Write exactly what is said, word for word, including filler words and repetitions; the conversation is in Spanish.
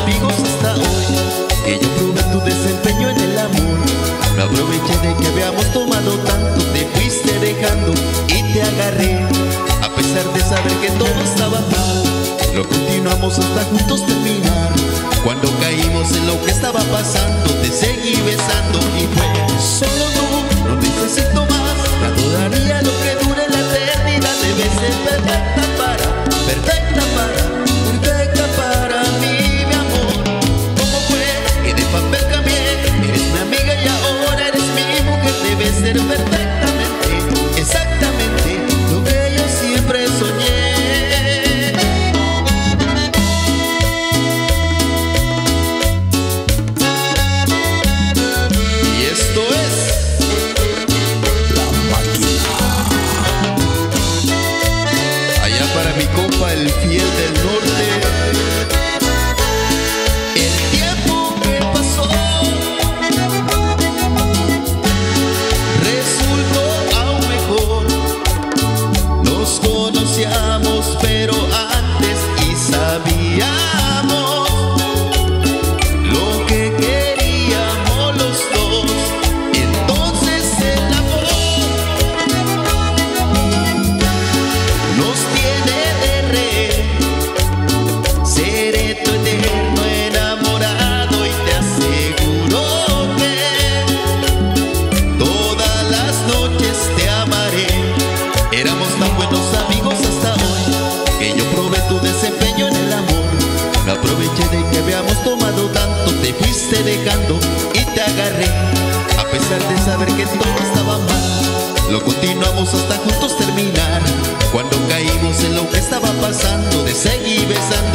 amigos hasta hoy, que yo probé tu desempeño en el amor. No aproveché de que habíamos tomado tanto, te fuiste dejando y te agarré. A pesar de saber que todo estaba mal, lo continuamos hasta juntos terminar. Cuando caímos en lo que estaba pasando, te seguí besando y fue solo tú, no necesito más. Tanto daría lo que dure la eternidad. Debes ser perfecta para, perfecta para, perfecta para mí, mi amor. ¿Cómo fue que de papel cambié? Eres mi amiga y ahora eres mi mujer. Debes ser perfectamente, exactamente lo que yo siempre soñé. Mi compa el fiel del norte. El tiempo que pasó resultó aún mejor. Nos conocíamos pero antes y sabíamos lo que queríamos los dos. Entonces el amor nos tiene. Seré tu eterno enamorado y te aseguro que todas las noches te amaré. Éramos tan buenos amigos hasta hoy, que yo probé tu desempeño en el amor. No aproveché de que habíamos tomado tanto, te fuiste dejando y te agarré. A pesar de saber que todo estaba mal, lo continuamos hasta juntos terminar. Cuando caímos en lo que estaba pasando, te seguí besando